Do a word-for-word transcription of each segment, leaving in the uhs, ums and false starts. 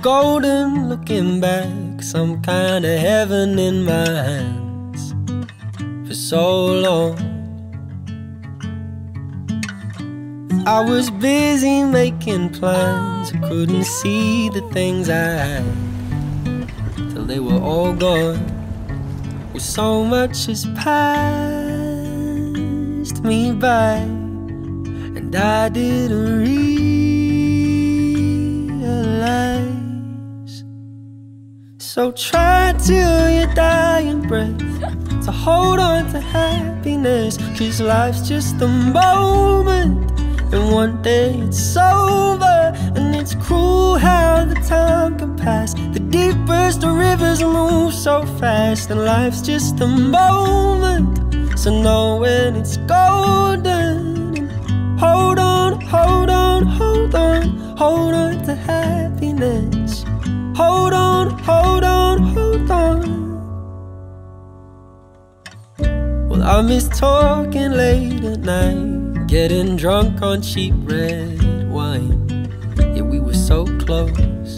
golden looking back, some kind of heaven in my hands for so long. I was busy making plans, I couldn't see the things I had till they were all gone. Well, so much has passed me by, and I didn't realize. So try till your dying breath to hold on to happiness, 'cause life's just a moment, and one day it's over. And it's cruel how the time can pass, the deepest of rivers move so fast. And life's just a moment, so know when it's golden. Hold on, hold on, hold on, hold on to happiness. Hold on, hold on, hold on. Well, I miss talking late at night, getting drunk on cheap red wine. Yeah, we were so close.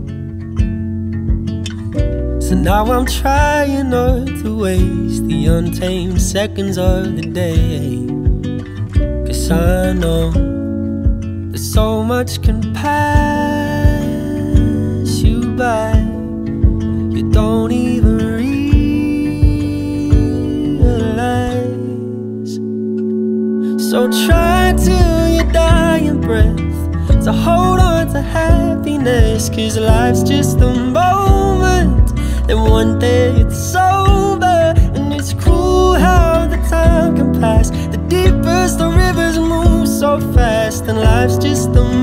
So now I'm trying not to waste the untamed seconds of the day, 'cause I know that so much can pass you by, you don't even realize. So try till your dying breath to hold on to happiness, 'cause life's just a moment, and one day it's over. And it's cruel how the time can pass, the deepest of rivers move so fast. And life's just a